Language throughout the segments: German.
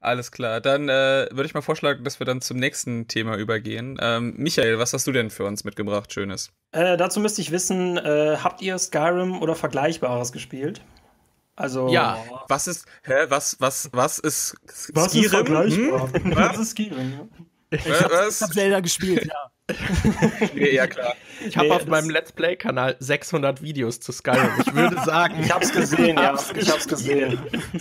Alles klar. Dann würde ich mal vorschlagen, dass wir dann zum nächsten Thema übergehen. Michael, was hast du denn für uns mitgebracht, Schönes? Dazu müsste ich wissen, habt ihr Skyrim oder Vergleichbares gespielt? Also, Ja, Was ist was ist Skyrim? vergleichbar? Was Was? ist Skyrim? Ja. Ich Was? hab Zelda gespielt, ja. Nee, ja, klar. ich habe Nee, auf meinem Let's Play-Kanal 600 Videos zu Skyrim. Ich würde sagen, Ich hab's gesehen, ja. Ich hab's gesehen.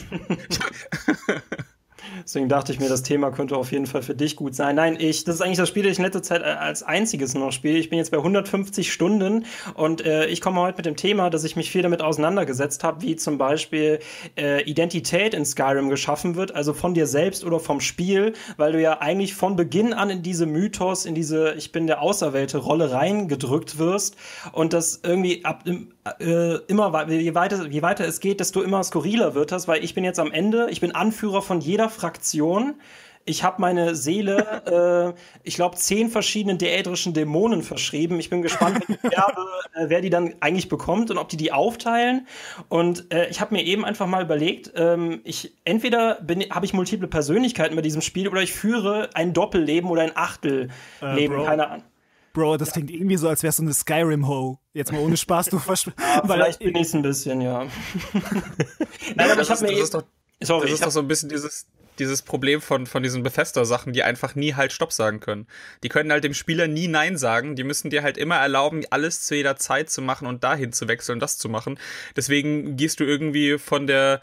Deswegen dachte ich mir, das Thema könnte auf jeden Fall für dich gut sein. Nein, das ist eigentlich das Spiel, das ich in letzter Zeit als einziges nur noch spiele. Ich bin jetzt bei 150 Stunden und ich komme heute mit dem Thema, dass ich mich viel damit auseinandergesetzt habe, wie zum Beispiel Identität in Skyrim geschaffen wird, also von dir selbst oder vom Spiel, weil du ja eigentlich von Beginn an in diese Mythos, in diese Ich bin der auserwählte Rolle reingedrückt wirst und das irgendwie immer, je weiter es geht, desto immer skurriler wird das, weil ich bin jetzt am Ende, ich bin Anführer von jeder Fraktion. Ich habe meine Seele, ich glaube, 10 verschiedenen deädrischen Dämonen verschrieben. Ich bin gespannt, wer die dann eigentlich bekommt und ob die aufteilen. Und ich habe mir eben einfach mal überlegt, entweder habe ich multiple Persönlichkeiten bei diesem Spiel oder ich führe ein Doppelleben oder ein Achtelleben, Bro. keine Ahnung. Bro, das klingt irgendwie so, als wärst du eine Skyrim-Ho. Jetzt mal ohne Spaß, du Vielleicht bin ich es ein bisschen, ja. Nein, aber ich habe mir Das ist doch Sorry, Das ist doch so ein bisschen dieses Problem von diesen Bethesda-Sachen, die einfach nie halt Stopp sagen können. Die können halt dem Spieler nie Nein sagen. Die müssen dir halt immer erlauben, alles zu jeder Zeit zu machen und dahin zu wechseln und das zu machen. Deswegen gehst du irgendwie von dem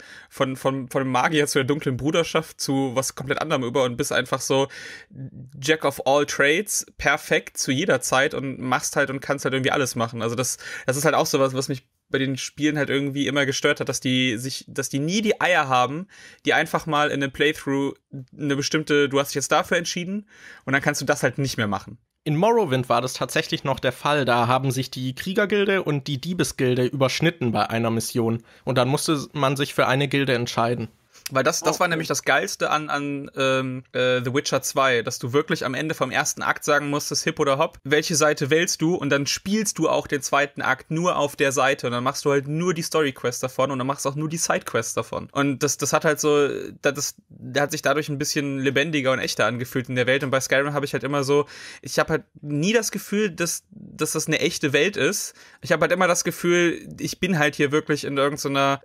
Magier zu der dunklen Bruderschaft zu was komplett anderem über und bist einfach so Jack of all Trades, perfekt zu jeder Zeit und machst halt und kannst halt irgendwie alles machen. Also das ist halt auch sowas, was mich bei den Spielen halt irgendwie immer gestört hat, dass die nie die Eier haben, die einfach mal in einem Playthrough eine bestimmte, du hast dich jetzt dafür entschieden und dann kannst du das halt nicht mehr machen. in Morrowind war das tatsächlich noch der Fall. Da haben sich die Kriegergilde und die Diebesgilde überschnitten bei einer Mission. Und dann musste man sich für eine Gilde entscheiden. Weil das war nämlich das Geilste an The Witcher 2, dass du wirklich am Ende vom ersten Akt sagen musstest, Hip oder Hop, welche Seite wählst du und dann spielst du auch den zweiten Akt nur auf der Seite und dann machst du halt nur die Story-Quest davon und dann machst du auch nur die Side-Quest davon. Und das hat halt so, der hat sich dadurch ein bisschen lebendiger und echter angefühlt in der Welt und bei Skyrim habe ich halt immer so, ich habe halt nie das Gefühl, dass das eine echte Welt ist. Ich habe halt immer das Gefühl, ich bin halt hier wirklich in irgendeiner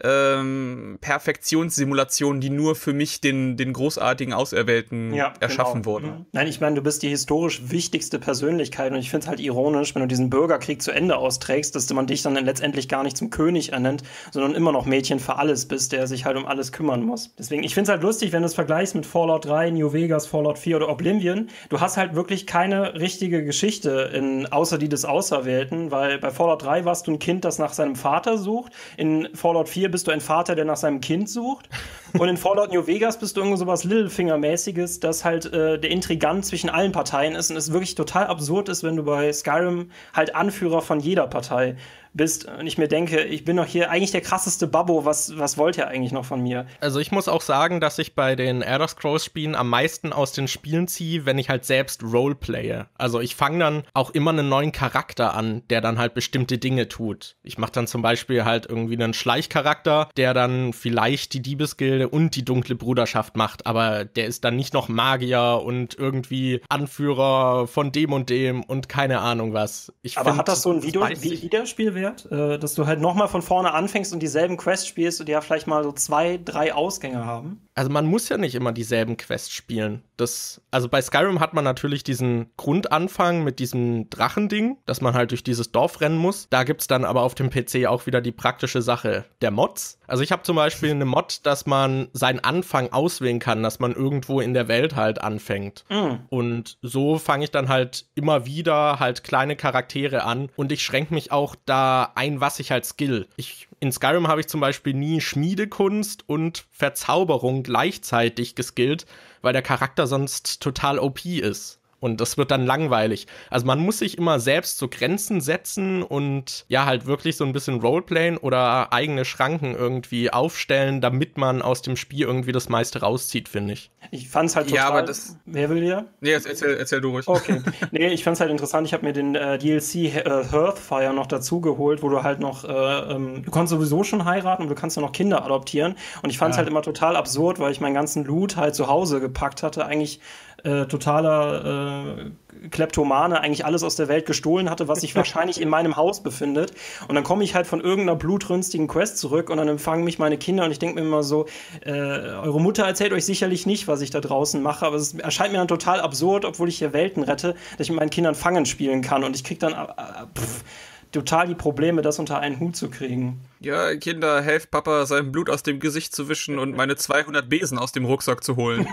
Perfektionssimulation, die nur für mich den großartigen Auserwählten erschaffen wurde. Mhm. Nein, ich meine, du bist die historisch wichtigste Persönlichkeit und ich finde es halt ironisch, wenn du diesen Bürgerkrieg zu Ende austrägst, dass man dich dann letztendlich gar nicht zum König ernennt, sondern immer noch Mädchen für alles bist, der sich halt um alles kümmern muss. Deswegen, ich finde es halt lustig, wenn du es vergleichst mit Fallout 3, New Vegas, Fallout 4 oder Oblivion. Du hast halt wirklich keine richtige Geschichte außer die des Auserwählten, weil bei Fallout 3 warst du ein Kind, das nach seinem Vater sucht. In Fallout 4 bist du ein Vater, der nach seinem Kind sucht. Und in Fallout New Vegas bist du irgendwo sowas Littlefinger-mäßiges, das halt der Intrigant zwischen allen Parteien ist und es wirklich total absurd ist, wenn du bei Skyrim halt Anführer von jeder Partei bist und ich mir denke, ich bin doch hier eigentlich der krasseste Babbo, was wollt ihr eigentlich noch von mir? Also ich muss auch sagen, dass ich bei den Elder Scrolls-Spielen am meisten aus den Spielen ziehe, wenn ich halt selbst Roleplaye. Also ich fange dann auch immer einen neuen Charakter an, der dann halt bestimmte Dinge tut. Ich mache dann zum Beispiel halt irgendwie einen Schleichcharakter, der dann vielleicht die Diebesgilde und die dunkle Bruderschaft macht, aber der ist dann nicht noch Magier und irgendwie Anführer von dem und keine Ahnung was. Aber hat das so ein Wiederspielwert? Dass du halt nochmal von vorne anfängst und dieselben Quests spielst und die ja vielleicht mal so 2, 3 Ausgänge haben? Also man muss ja nicht immer dieselben Quests spielen. Also bei Skyrim hat man natürlich diesen Grundanfang mit diesem Drachending, dass man halt durch dieses Dorf rennen muss. Da gibt's dann aber auf dem PC auch wieder die praktische Sache der Mods. Also ich habe zum Beispiel eine Mod, dass man seinen Anfang auswählen kann, dass man irgendwo in der Welt halt anfängt. Und so fange ich dann halt immer wieder halt kleine Charaktere an und ich schränke mich auch da ein, was ich halt skill. In Skyrim habe ich zum Beispiel nie Schmiedekunst und Verzauberung gleichzeitig geskillt, weil der Charakter sonst total OP ist. Und das wird dann langweilig. Also man muss sich immer selbst so Grenzen setzen und ja, halt wirklich so ein bisschen Roleplayen oder eigene Schranken irgendwie aufstellen, damit man aus dem Spiel irgendwie das meiste rauszieht, finde ich. Ich fand's halt total... Ja, aber das... Wer will ja? Nee, erzähl du ruhig. Okay. Nee, ich fand's halt interessant. Ich habe mir den DLC Hearthfire noch dazu geholt, wo du halt noch... du kannst sowieso schon heiraten und du kannst ja noch Kinder adoptieren. Und ich fand's halt immer total absurd, weil ich meinen ganzen Loot halt zu Hause gepackt hatte. Eigentlich totaler Kleptomane, eigentlich alles aus der Welt gestohlen hatte, was sich wahrscheinlich in meinem Haus befindet. Und dann komme ich halt von irgendeiner blutrünstigen Quest zurück und dann empfangen mich meine Kinder und ich denke mir immer so, eure Mutter erzählt euch sicherlich nicht, was ich da draußen mache, aber es erscheint mir dann total absurd, obwohl ich hier Welten rette, dass ich mit meinen Kindern Fangen spielen kann und ich krieg dann total die Probleme, das unter einen Hut zu kriegen. Ja, Kinder, helft Papa, sein Blut aus dem Gesicht zu wischen und meine 200 Besen aus dem Rucksack zu holen.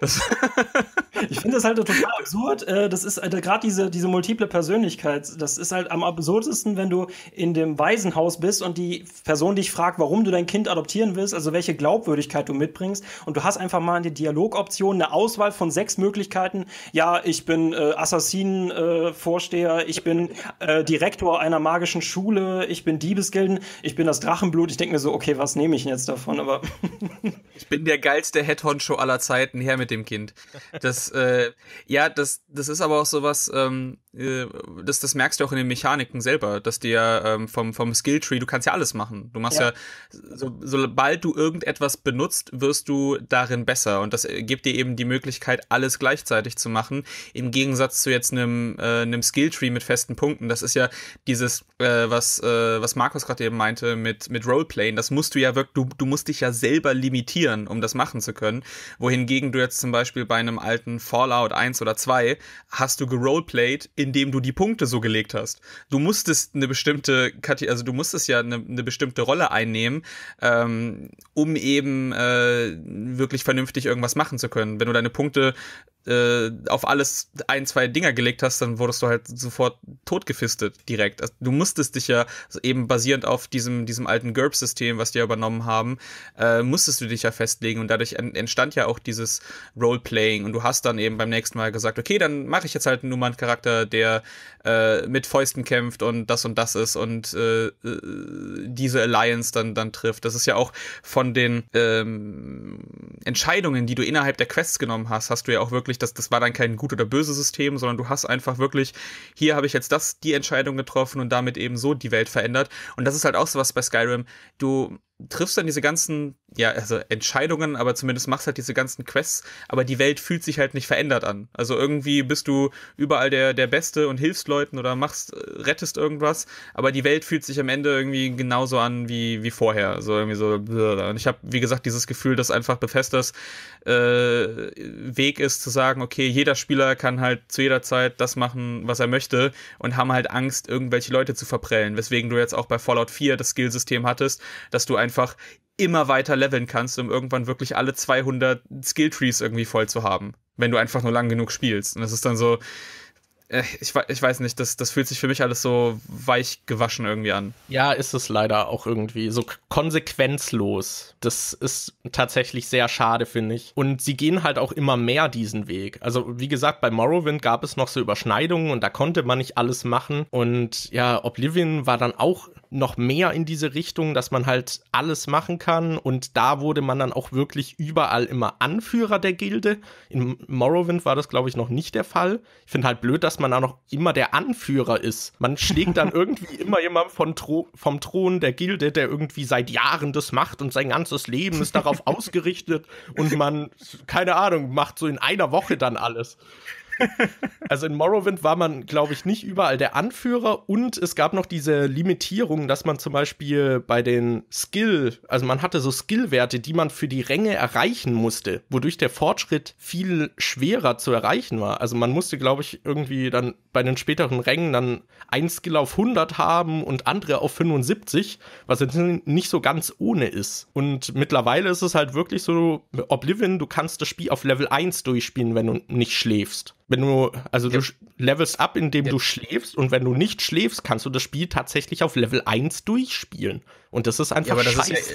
Ich finde das halt total absurd. Das ist gerade diese multiple Persönlichkeit. Das ist halt am absurdesten, wenn du in dem Waisenhaus bist und die Person dich fragt, warum du dein Kind adoptieren willst, also welche Glaubwürdigkeit du mitbringst. Und du hast einfach mal in die Dialogoption eine Auswahl von 6 Möglichkeiten. Ja, ich bin Assassinenvorsteher, ich bin Direktor einer magischen Schule, ich bin Diebesgilden, ich bin das Drachenblut. Ich denke mir so, okay, was nehme ich denn jetzt davon? Aber ich bin der geilste Head-Honcho aller Zeiten, her mit dem Kind. Das ist aber auch sowas, das merkst du auch in den Mechaniken selber, dass dir vom Skilltree, du kannst ja alles machen. Du machst sobald du irgendetwas benutzt, wirst du darin besser. Und das gibt dir eben die Möglichkeit, alles gleichzeitig zu machen. Im Gegensatz zu jetzt einem Skilltree mit festen Punkten. Das ist ja dieses, was Markus gerade eben meinte mit Roleplaying. Das musst du ja wirklich, du musst dich ja selber limitieren, um das machen zu können. Wohingegen du jetzt zum Beispiel bei einem alten Fallout 1 oder 2 hast du geroleplayed, indem du die Punkte so gelegt hast. Du musstest eine bestimmte eine bestimmte Rolle einnehmen, um eben wirklich vernünftig irgendwas machen zu können. Wenn du deine Punkte auf alles 1, 2 Dinger gelegt hast, dann wurdest du halt sofort totgefistet direkt. Also, du musstest dich ja eben basierend auf diesem alten GURPS-System, was die ja übernommen haben, musstest du dich ja festlegen und dadurch entstand ja auch dieses Roleplaying und du hast dann eben beim nächsten Mal gesagt, okay, dann mache ich jetzt halt nur mal einen Charakter, der mit Fäusten kämpft und das ist und diese Alliance dann trifft. Das ist ja auch von den Entscheidungen, die du innerhalb der Quests genommen hast du ja auch wirklich, das war dann kein gut oder böse System, sondern du hast einfach wirklich, hier habe ich jetzt die Entscheidung getroffen und damit eben so die Welt verändert. Und das ist halt auch sowas bei Skyrim, du triffst dann diese ganzen, Entscheidungen, aber zumindest machst halt diese ganzen Quests, aber die Welt fühlt sich halt nicht verändert an. Also irgendwie bist du überall der Beste und hilfst Leuten oder rettest irgendwas, aber die Welt fühlt sich am Ende irgendwie genauso an wie vorher. Also irgendwie so, und ich habe, wie gesagt, dieses Gefühl, dass einfach Bethesdas Weg ist zu sagen, okay, jeder Spieler kann halt zu jeder Zeit das machen, was er möchte und haben halt Angst, irgendwelche Leute zu verprellen, weswegen du jetzt auch bei Fallout 4 das Skillsystem hattest, dass du einfach immer weiter leveln kannst, um irgendwann wirklich alle 200 Skilltrees irgendwie voll zu haben, wenn du einfach nur lang genug spielst. Und das ist dann so, ich weiß nicht, das fühlt sich für mich alles so weich gewaschen irgendwie an. Ja, ist es leider auch irgendwie so konsequenzlos. Das ist tatsächlich sehr schade, finde ich. Und sie gehen halt auch immer mehr diesen Weg. Also wie gesagt, bei Morrowind gab es noch so Überschneidungen und da konnte man nicht alles machen. Und ja, Oblivion war dann auch noch mehr in diese Richtung, dass man halt alles machen kann. Und da wurde man dann auch wirklich überall immer Anführer der Gilde. In Morrowind war das, glaube ich, noch nicht der Fall. Ich finde halt blöd, dass man auch noch immer der Anführer ist. Man schlägt dann irgendwie immer jemand vom Thron der Gilde, der irgendwie seit Jahren das macht und sein ganzes Leben ist darauf ausgerichtet und man, keine Ahnung, macht so in einer Woche dann alles. Also in Morrowind war man, glaube ich, nicht überall der Anführer und es gab noch diese Limitierung, dass man zum Beispiel bei den also man hatte so Skillwerte, die man für die Ränge erreichen musste, wodurch der Fortschritt viel schwerer zu erreichen war. Also man musste, glaube ich, irgendwie dann bei den späteren Rängen dann ein Skill auf 100 haben und andere auf 75, was jetzt nicht so ganz ohne ist. Und mittlerweile ist es halt wirklich so, Oblivion, du kannst das Spiel auf Level 1 durchspielen, wenn du nicht schläfst. Du levelst ab, indem du schläfst und wenn du nicht schläfst, kannst du das Spiel tatsächlich auf Level 1 durchspielen. Und das ist einfach scheiße.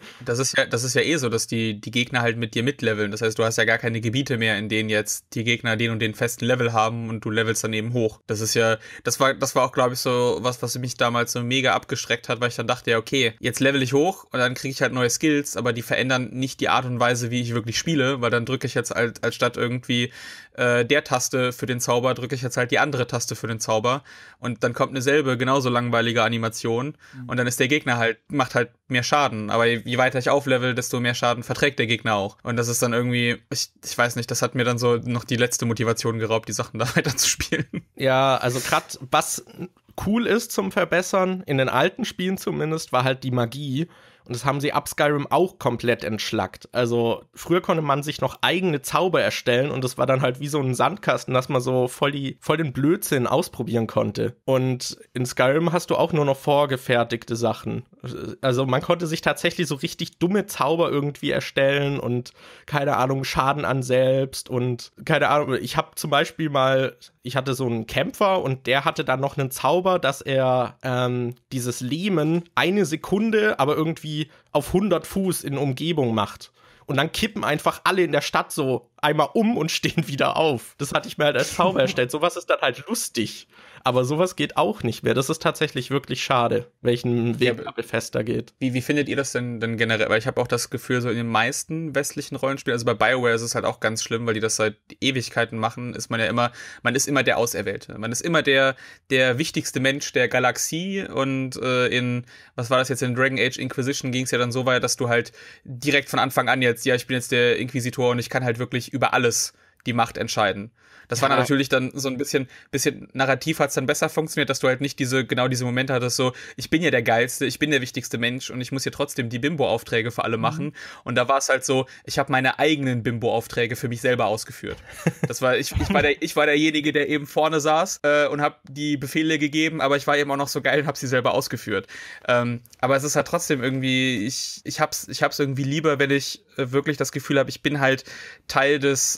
Das ist ja eh so, dass die Gegner halt mit dir mitleveln. Das heißt, du hast ja gar keine Gebiete mehr, in denen jetzt die Gegner den und den festen Level haben und du levelst dann eben hoch. Das ist ja, das war auch, glaube ich, so was mich damals so mega abgeschreckt hat, weil ich dann dachte, ja, okay, jetzt level ich hoch und dann kriege ich halt neue Skills, aber die verändern nicht die Art und Weise, wie ich wirklich spiele, weil dann drücke ich jetzt als statt irgendwie der Taste für den Zauber, drücke ich jetzt halt die andere Taste für den Zauber und dann kommt eine selbe, genauso langweilige Animation und dann ist der Gegner halt, macht halt mehr Schaden, aber je weiter ich auflevel, desto mehr Schaden verträgt der Gegner auch. Und das ist dann irgendwie, ich weiß nicht, das hat mir dann so noch die letzte Motivation geraubt, die Sachen da weiter zu spielen. Ja, also gerade was cool ist zum Verbessern, in den alten Spielen zumindest, war halt die Magie. Und das haben sie ab Skyrim auch komplett entschlackt. Also früher konnte man sich noch eigene Zauber erstellen und das war dann halt wie so ein Sandkasten, dass man so voll den Blödsinn ausprobieren konnte. Und in Skyrim hast du auch nur noch vorgefertigte Sachen. Also man konnte sich tatsächlich so richtig dumme Zauber irgendwie erstellen und keine Ahnung, Schaden an selbst und keine Ahnung. Ich habe zum Beispiel ich hatte so einen Kämpfer und der hatte dann noch einen Zauber, dass er dieses Lähmen eine Sekunde, aber irgendwie auf 100 Fuß in Umgebung macht. Und dann kippen einfach alle in der Stadt so einmal um und stehen wieder auf. Das hatte ich mir halt als Zauber erstellt. Sowas ist dann halt lustig. Aber sowas geht auch nicht mehr. Das ist tatsächlich wirklich schade, welchen Weg Bethesda geht. Wie findet ihr das denn generell? Weil ich habe auch das Gefühl, so in den meisten westlichen Rollenspielen, also bei BioWare ist es halt auch ganz schlimm, weil die das seit Ewigkeiten machen, ist man ist immer der Auserwählte. Man ist immer der wichtigste Mensch der Galaxie und was war das jetzt, in Dragon Age Inquisition ging es ja dann so weit, dass du halt direkt von Anfang an ich bin jetzt der Inquisitor und ich kann halt wirklich über alles die Macht entscheiden. Das war dann natürlich dann so ein bisschen narrativ hat's dann besser funktioniert, dass du halt nicht diese Momente hattest, so, ich bin ja der Geilste, ich bin der wichtigste Mensch und ich muss hier trotzdem die Bimbo-Aufträge für alle machen. Und da war es halt so, ich habe meine eigenen Bimbo-Aufträge für mich selber ausgeführt. Das war, ich war derjenige, der eben vorne saß und habe die Befehle gegeben, aber ich war eben auch noch so geil und habe sie selber ausgeführt. Aber es ist halt trotzdem irgendwie, ich hab's irgendwie lieber, wenn ich wirklich das Gefühl habe, ich bin halt Teil des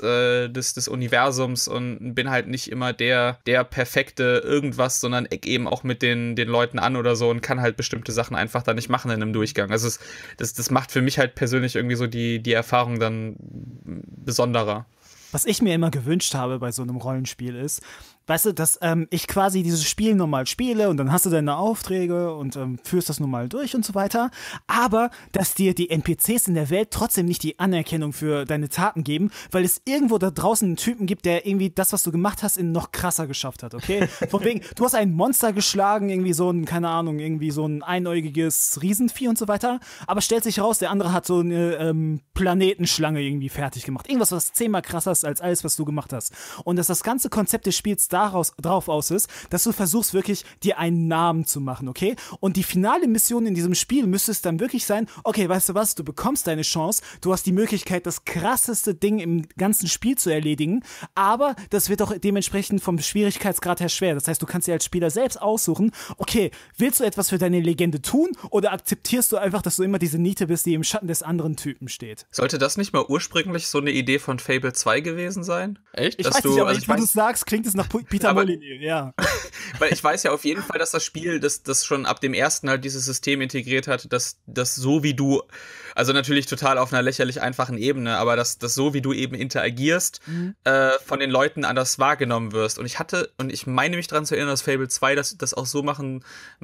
Universums und bin halt nicht immer der perfekte irgendwas, sondern eck eben auch mit den Leuten an oder so und kann halt bestimmte Sachen einfach da nicht machen in einem Durchgang. Also das macht für mich halt persönlich irgendwie so die Erfahrung dann besonderer. Was ich mir immer gewünscht habe bei so einem Rollenspiel ist, weißt du, dass ich quasi dieses Spiel normal spiele und dann hast du deine Aufträge und führst das normal durch und so weiter, aber dass dir die NPCs in der Welt trotzdem nicht die Anerkennung für deine Taten geben, weil es irgendwo da draußen einen Typen gibt, der irgendwie das, was du gemacht hast, in noch krasser geschafft hat, okay? Von wegen, du hast ein Monster geschlagen, irgendwie so ein, keine Ahnung, irgendwie so ein einäugiges Riesenvieh und so weiter, aber stellt sich raus, der andere hat so eine Planetenschlange irgendwie fertig gemacht. Irgendwas, was 10-mal krasser ist als alles, was du gemacht hast. Und dass das ganze Konzept des Spiels drauf aus ist, dass du versuchst wirklich, dir einen Namen zu machen, okay? Und die finale Mission in diesem Spiel müsste es dann wirklich sein, okay, weißt du was, du bekommst deine Chance, du hast die Möglichkeit, das krasseste Ding im ganzen Spiel zu erledigen, aber das wird auch dementsprechend vom Schwierigkeitsgrad her schwer. Das heißt, du kannst dir als Spieler selbst aussuchen, okay, willst du etwas für deine Legende tun oder akzeptierst du einfach, dass du immer diese Niete bist, die im Schatten des anderen Typen steht? Sollte das nicht mal ursprünglich so eine Idee von Fable 2 gewesen sein? Echt? Ich weiß nicht, aber jetzt, wo du es sagst, klingt es nach Peter Molyneux, ja. Weil ich weiß ja auf jeden Fall, dass das Spiel, das schon ab dem ersten halt dieses System integriert hat, dass so wie du, also natürlich total auf einer lächerlich einfachen Ebene, aber dass so wie du eben interagierst, von den Leuten anders wahrgenommen wirst. Und ich meine mich daran zu erinnern, dass Fable 2 das auch so machen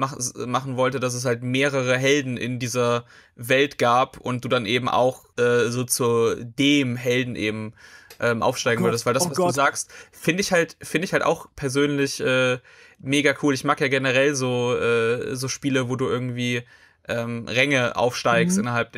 wollte, dass es halt mehrere Helden in dieser Welt gab und du dann eben auch so zu dem Helden eben aufsteigen würdest, weil das, was du sagst, finde ich halt auch persönlich mega cool. Ich mag ja generell so Spiele, wo du irgendwie Ränge aufsteigst innerhalb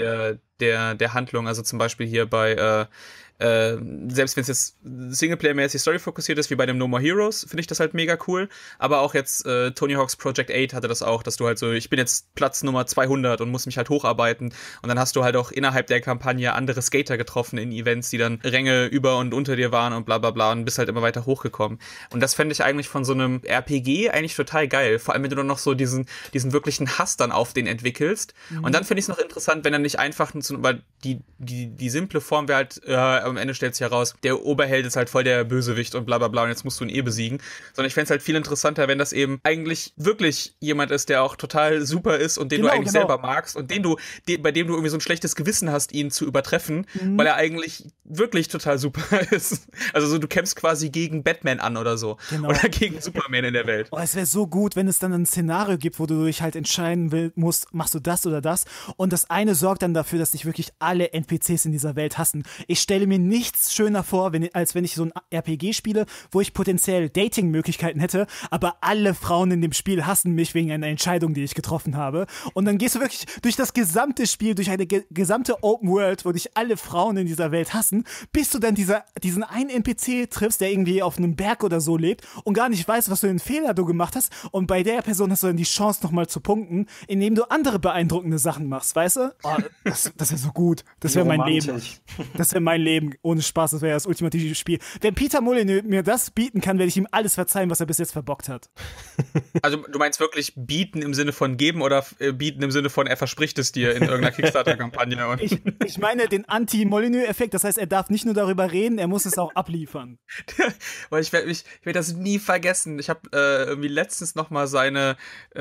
der Handlung, also zum Beispiel hier bei selbst wenn es jetzt Singleplayer-mäßig Story-fokussiert ist, wie bei dem No More Heroes, finde ich das halt mega cool. Aber auch jetzt Tony Hawk's Project 8 hatte das auch, dass du halt so, ich bin jetzt Platz Nummer 200 und muss mich halt hocharbeiten. Und dann hast du halt auch innerhalb der Kampagne andere Skater getroffen in Events, die dann Ränge über und unter dir waren und bla bla bla und bist halt immer weiter hochgekommen. Und das fände ich eigentlich von so einem RPG eigentlich total geil. Vor allem, wenn du dann noch so diesen wirklichen Hass dann auf den entwickelst. Und dann finde ich es noch interessant, wenn er nicht einfach, weil die simple Form wäre halt, am Ende stellt sich heraus, der Oberheld ist halt voll der Bösewicht und bla bla bla und jetzt musst du ihn besiegen. Sondern ich fände es halt viel interessanter, wenn das eben eigentlich wirklich jemand ist, der auch total super ist und den du eigentlich selber magst und bei dem du irgendwie so ein schlechtes Gewissen hast, ihn zu übertreffen, weil er eigentlich wirklich total super ist. Also so, du kämpfst quasi gegen Batman an oder so. Genau. Oder gegen Superman in der Welt. Oh, es wäre so gut, wenn es dann ein Szenario gibt, wo du dich halt entscheiden musst, machst du das oder das. Und das eine sorgt dann dafür, dass dich wirklich alle NPCs in dieser Welt hassen. Ich stelle mir nichts schöner vor, als wenn ich so ein RPG spiele, wo ich potenziell Dating-Möglichkeiten hätte, aber alle Frauen in dem Spiel hassen mich wegen einer Entscheidung, die ich getroffen habe. Und dann gehst du wirklich durch das gesamte Spiel, durch eine gesamte Open World, wo dich alle Frauen in dieser Welt hassen, bis du dann diesen einen NPC triffst, der irgendwie auf einem Berg oder so lebt und gar nicht weiß, was für einen Fehler du gemacht hast. Und bei der Person hast du dann die Chance, nochmal zu punkten, indem du andere beeindruckende Sachen machst, weißt du? Oh, das wäre so gut. Das wäre mein Leben. Das wäre mein Leben. Ohne Spaß, das wäre das ultimative Spiel. Wenn Peter Molyneux mir das bieten kann, werde ich ihm alles verzeihen, was er bis jetzt verbockt hat. Also du meinst wirklich bieten im Sinne von geben oder bieten im Sinne von er verspricht es dir in irgendeiner Kickstarter-Kampagne? Ich meine den Anti-Molyneux-Effekt, das heißt, er darf nicht nur darüber reden, er muss es auch abliefern. Weil ich werde das nie vergessen. Ich habe irgendwie letztens nochmal seine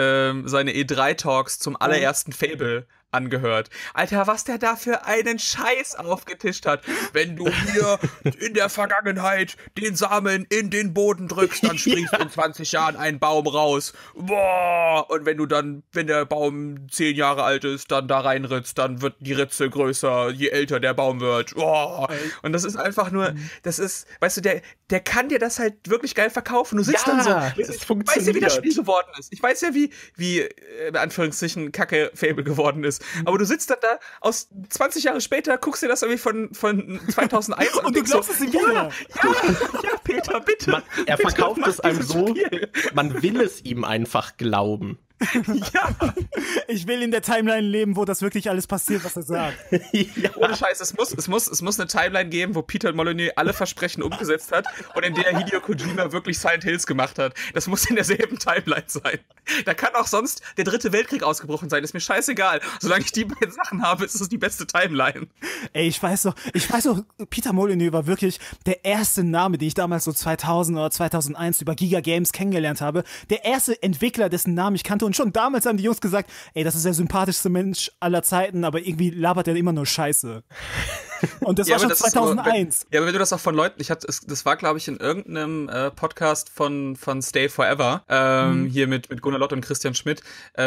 E3-Talks zum allerersten Fable angehört. Alter, was der da für einen Scheiß aufgetischt hat. Wenn du hier in der Vergangenheit den Samen in den Boden drückst, dann springst in 20 Jahren ein Baum raus. Boah! Und wenn der Baum 10 Jahre alt ist, dann da reinritzt, dann wird die Ritze größer, je älter der Baum wird. Boah! Und das ist einfach nur, weißt du, der kann dir das halt wirklich geil verkaufen. Du sitzt dann so, ich weiß ja, wie das Spiel geworden ist. Ich weiß ja, wie in Anführungszeichen Kacke Fable geworden ist. Aber du sitzt dann da, aus 20 Jahre später, guckst dir das irgendwie von 2001 an. Und du glaubst es ihm wieder. Ja, Peter, bitte. Er verkauft es einem so, man will es ihm einfach glauben. Ja. Ich will in der Timeline leben, wo das wirklich alles passiert, was er sagt. Ja. Ohne Scheiß, es muss eine Timeline geben, wo Peter Molyneux alle Versprechen umgesetzt hat und in der Hideo Kojima wirklich Silent Hills gemacht hat. Das muss in derselben Timeline sein. Da kann auch sonst der 3. Weltkrieg ausgebrochen sein, ist mir scheißegal. Solange ich die beiden Sachen habe, ist es die beste Timeline. Ey, ich weiß doch, Peter Molyneux war wirklich der erste Name, den ich damals so 2000 oder 2001 über Giga Games kennengelernt habe. Der erste Entwickler, dessen Namen ich kannte. Und schon damals haben die Jungs gesagt, ey, das ist der sympathischste Mensch aller Zeiten, aber irgendwie labert er immer nur Scheiße. Und das war schon 2001. Aber wenn du das auch von Leuten, das war, glaube ich, in irgendeinem Podcast von Stay Forever, hier mit Gunnar Lott und Christian Schmidt,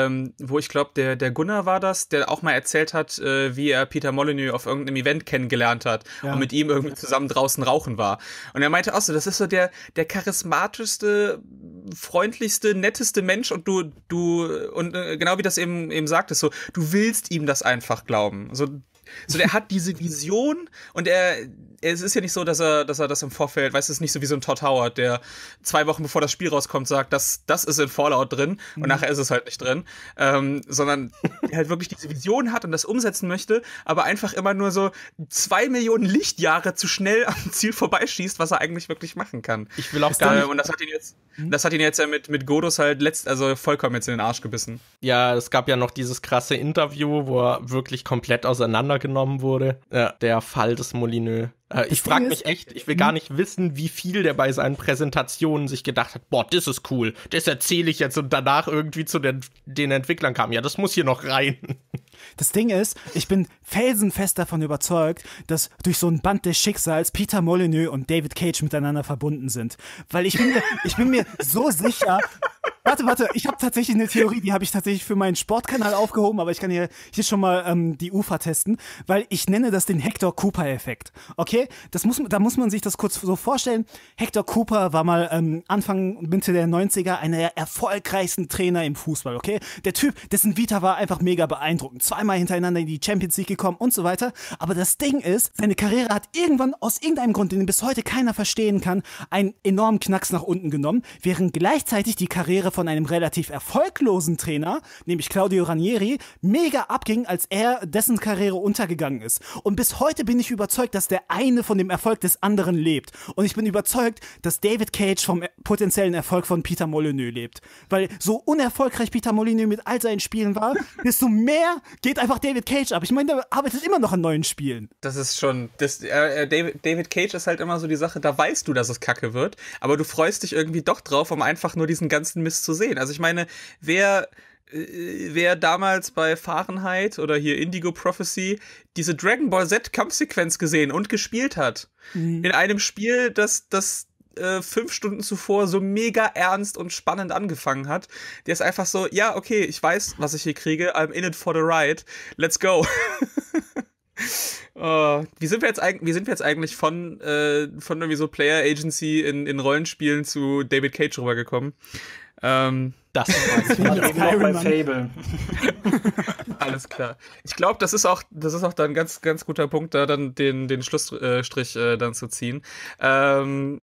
wo ich glaube, der Gunnar war das, der auch mal erzählt hat, wie er Peter Molyneux auf irgendeinem Event kennengelernt hat und mit ihm irgendwie zusammen draußen rauchen war. Und er meinte auch so, das ist so der charismatischste, freundlichste, netteste Mensch und genau wie das eben sagtest, so, du willst ihm das einfach glauben. So, der hat diese Vision und es ist ja nicht so, dass er das im Vorfeld, weißt du, es ist nicht so wie so ein Todd Howard, der 2 Wochen bevor das Spiel rauskommt sagt, das ist in Fallout drin und nachher ist es halt nicht drin, sondern der halt wirklich diese Vision hat und das umsetzen möchte, aber einfach immer nur so 2 Millionen Lichtjahre zu schnell am Ziel vorbeischießt, was er eigentlich wirklich machen kann. Ich will auch gar nicht. Und das hat ihn jetzt ja mit Godus halt vollkommen jetzt in den Arsch gebissen. Ja, es gab ja noch dieses krasse Interview, wo er wirklich komplett auseinandergenommen wurde. Ja, der Fall des Molyneux. Ich frage mich echt, ich will gar nicht wissen, wie viel der bei seinen Präsentationen sich gedacht hat, boah, das ist cool, das erzähle ich jetzt und danach irgendwie zu den Entwicklern kam, ja, das muss hier noch rein. Das Ding ist, ich bin felsenfest davon überzeugt, dass durch so ein Band des Schicksals Peter Molyneux und David Cage miteinander verbunden sind. Weil ich bin mir so sicher. Warte, ich habe tatsächlich eine Theorie, die habe ich tatsächlich für meinen Sportkanal aufgehoben, aber ich kann hier schon mal die Ufer testen, weil ich nenne das den Hector Cooper-Effekt. Okay? Da muss man sich das kurz so vorstellen. Hector Cooper war mal Anfang, Mitte der 90er einer der erfolgreichsten Trainer im Fußball, okay? Der Typ, dessen Vita war einfach mega beeindruckend. 2-mal hintereinander in die Champions League gekommen und so weiter. Aber das Ding ist, seine Karriere hat irgendwann aus irgendeinem Grund, den bis heute keiner verstehen kann, einen enormen Knacks nach unten genommen, während gleichzeitig die Karriere von einem relativ erfolglosen Trainer, nämlich Claudio Ranieri, mega abging, als dessen Karriere untergegangen ist. Und bis heute bin ich überzeugt, dass der eine von dem Erfolg des anderen lebt. Und ich bin überzeugt, dass David Cage vom potenziellen Erfolg von Peter Molyneux lebt. Weil so unerfolgreich Peter Molyneux mit all seinen Spielen war, desto mehr geht einfach David Cage ab. Ich meine, der arbeitet immer noch an neuen Spielen. Das ist schon, David Cage ist halt immer so die Sache, da weißt du, dass es kacke wird, aber du freust dich irgendwie doch drauf, um einfach nur diesen ganzen Mist zu sehen. Also ich meine, wer damals bei Fahrenheit oder hier Indigo Prophecy diese Dragon Ball Z Kampfsequenz gesehen und gespielt hat, in einem Spiel, das 5 Stunden zuvor so mega ernst und spannend angefangen hat, der ist einfach so, ja, okay, ich weiß, was ich hier kriege, I'm in it for the ride, let's go. Wie sind wir jetzt eigentlich von irgendwie so Player Agency in Rollenspielen zu David Cage rübergekommen? Das war eben noch bei Fable. Alles klar. Ich glaube, das ist auch dann ein ganz, ganz guter Punkt, da dann den Schlussstrich dann zu ziehen.